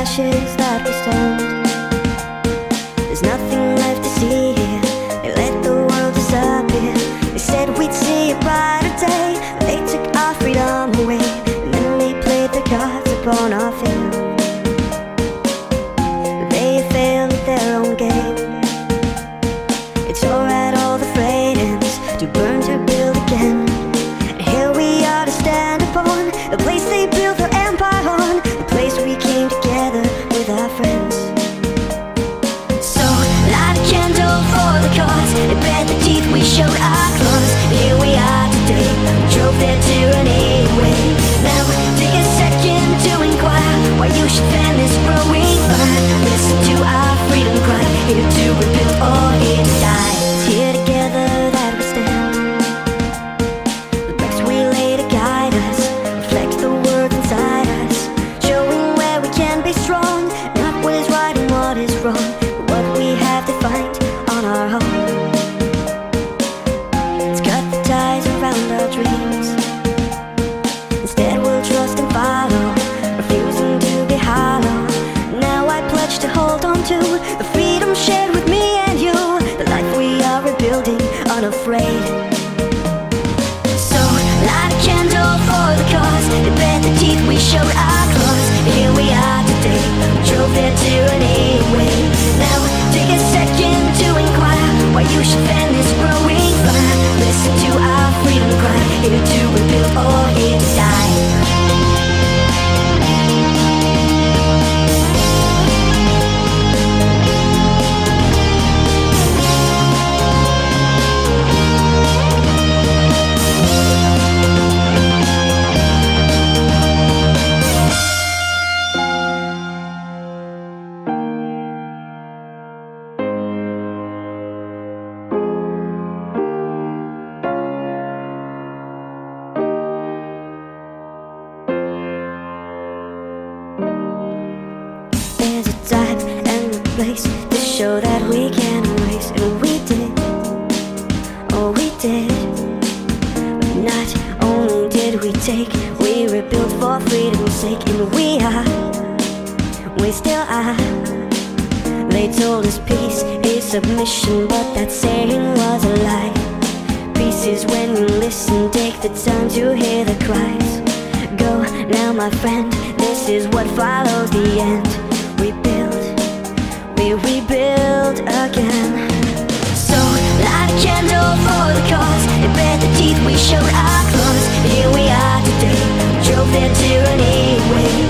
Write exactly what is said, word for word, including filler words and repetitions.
ashes that we stand. There's nothing left to see here. They let the world disappear. They said we'd see a brighter day. They took our freedom away, and then they played the cards upon our field. They failed at their own game. It tore at all the freight ends, to burn, to build again. And here we are to stand upon the place they built their empire on, the place we came together with our friends. So light a candle for the cause, and bet the teeth we showed our claws. Here we are today, drove their tyranny away. Now take a second to inquire why you should fan this growing fire. Listen to our freedom cry, here to rebuild or here to die. It's here together that we stand. The bricks we lay to guide us reflect the words inside us, showing where we can be strong, not what is right and what is wrong, but what we have to find on our own. Let's cut the ties around our dreams. Instead we'll trust and follow, refusing to be hollow. Now I pledge to hold on to the freedom shared with me and you, the life we are rebuilding unafraid. So light a candle for the cause, and bet the teeth we showed our claws. Here we are today, drove their tyranny away. Now take a second to inquire why you should fan this growing fire. Listen to our freedom cry, here to rebuild or here to die. There's a time and a place to show that we can erase, and we did, oh we did. But not only did we take, we rebuilt for freedom's sake, and we are, we still are. They told us peace is submission, but that saying was a lie. Peace is when you listen, take the time to hear the cries. Go now my friend, this is what follows the end. We build, we rebuild again. So light a candle for the cause, and bet the teeth we showed our claws. Here we are today, drove their tyranny away.